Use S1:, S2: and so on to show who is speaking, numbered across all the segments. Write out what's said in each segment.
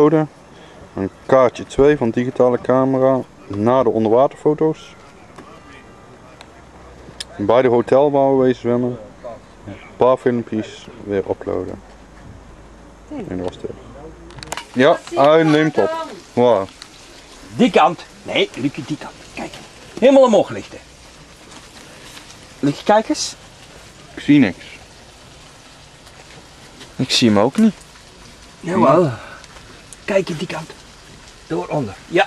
S1: uploaden. Een kaartje 2 van digitale camera na de onderwaterfoto's. Bij de hotelbouw wezen zwemmen. Een paar filmpjes weer uploaden. En dat was het. Ja, hij neemt op. Wow.
S2: Die kant. Nee, Lucie, die kant. Kijk. Helemaal omhoog lichten. Lucie, kijk eens.
S1: Ik zie niks.
S2: Ik zie hem ook niet. Jawel. Kijk in die kant. Dooronder. Ja.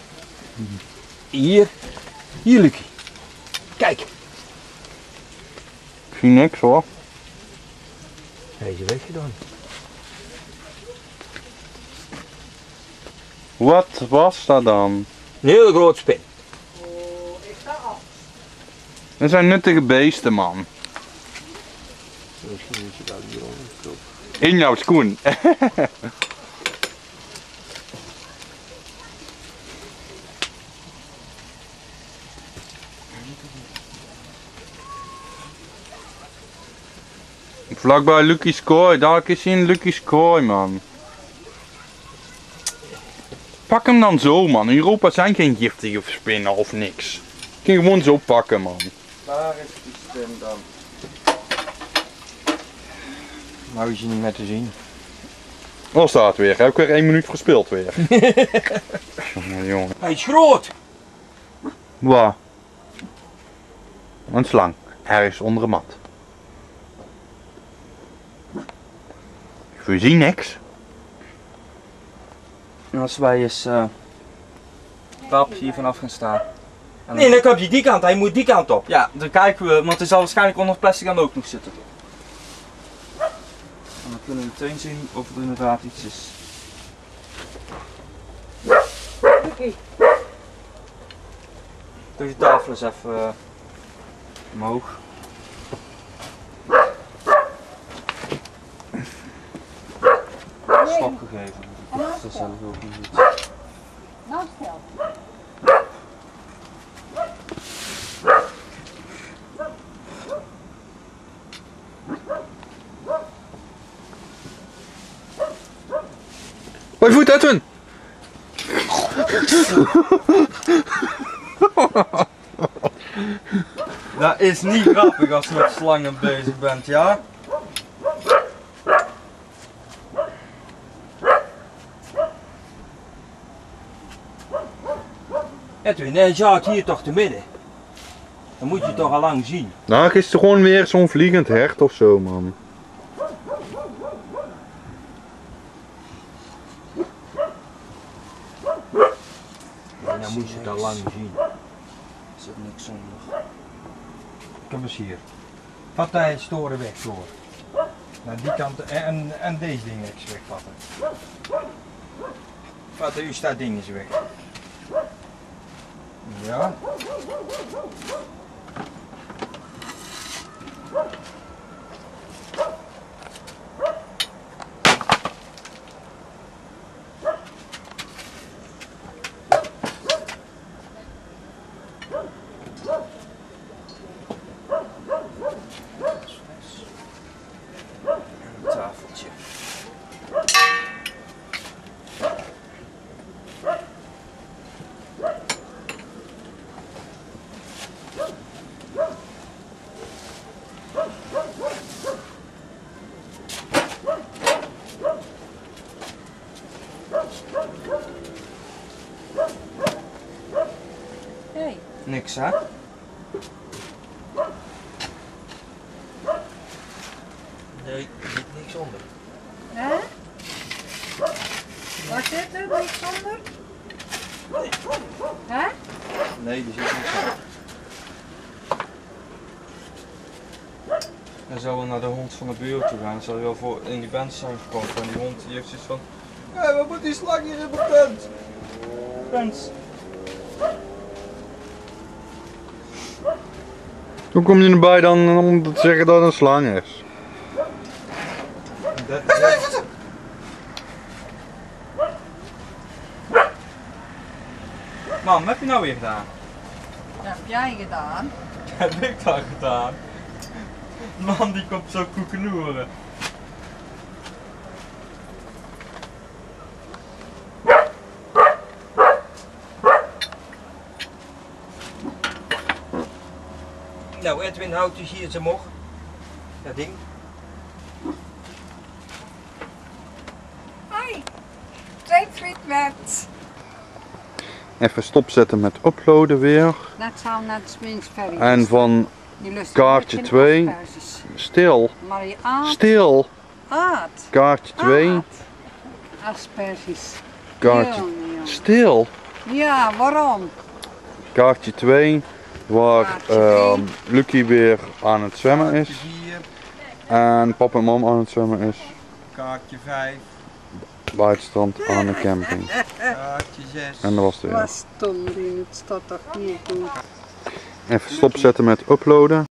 S2: Hier. Hier, Lucie. Kijk.
S1: Ik zie niks hoor.
S2: Hij is weggedaan.
S1: Wat was dat dan?
S2: Een hele grote spin.
S1: Dat zijn nuttige beesten, man. In jouw schoen. Vlakbij Lucky's kooi, daar is hij in Lucky's kooi, man. Pak hem dan zo, man. In Europa zijn geen giftige spinnen of niks. Je kan gewoon zo pakken, man.
S2: Waar is die spin dan? Nou is hij niet meer te zien.
S1: Daar staat weer. Heb ik weer 1 minuut gespeeld weer. Jongen, jongen.
S2: Hij is groot.
S1: Waar? Een slang. Ergens onder de mat. Ik zie niks.
S2: Als wij eens pap hier vanaf gaan staan. Nee, dan heb je die kant, hij moet die kant op. Ja, dan kijken we, want er zal waarschijnlijk onder het plastic aan ook nog zitten. En dan kunnen we meteen zien of er inderdaad iets is. Doe je tafel eens even omhoog. Stop gegeven. Dat is zelf ook niet iets.
S3: Nou stel.
S1: Hoi voet, Edwin!
S2: Dat is niet grappig als je met slangen bezig bent, ja? Edwin, hij zat hier toch te midden? Dan moet je toch al lang zien.
S1: Nou, is er gewoon weer zo'n vliegend hert of zo, man.
S2: En dan moet je het al lang zien. Er zit niks onder. Kom eens hier. Vat hij storen weg door. Naar die kant en deze dingen eens wegvatten. Vat u staat dingen eens weg. Ja. Een tafeltje.
S3: Hey.
S2: Niks hè? Nee, er zit niks onder.
S3: Hè? Wat zit er? Niks onder? Hè?
S2: Nee, er zit niks onder. Dan zullen we naar de hond van de buurt toe gaan. Dan zal hij wel voor in die band zijn gekomen. En die hond die heeft zoiets van... Hé, wat moet die slang hier in mijn tent? Pens.
S1: Hoe kom je erbij dan om te zeggen dat het een slang is?
S2: Mam, wat heb je nou weer gedaan?
S3: Dat heb jij gedaan.
S2: Heb ik dat gedaan? Man, die komt zo koekenoeren. Nou, Edwin houdt dus hier zijn mog. Dat ding.
S3: Hoi. 2 frietmet.
S1: Even stopzetten met uploaden weer.
S3: Dat zou net minst verder.
S1: En van
S3: Die lust
S1: kaartje
S3: geen
S1: 2.
S3: asperges.
S1: Stil.
S3: Maar je aard.
S1: Stil.
S3: Aard.
S1: Kaartje 2.
S3: Aard. Asperges.
S1: Kaartje.
S3: Jongen, jongen.
S1: Stil.
S3: Ja, waarom?
S1: Kaartje 2. Waar
S3: Kaartje
S1: Lucky weer aan het zwemmen is.
S2: Kaartje 4,
S1: En papa en mam aan het zwemmen is.
S2: kaartje 5,
S1: Bij het strand aan de camping.
S2: kaartje 6.
S1: En dat was het weer.
S3: Was stom, het staat toch niet goed.
S1: Even stopzetten met uploaden.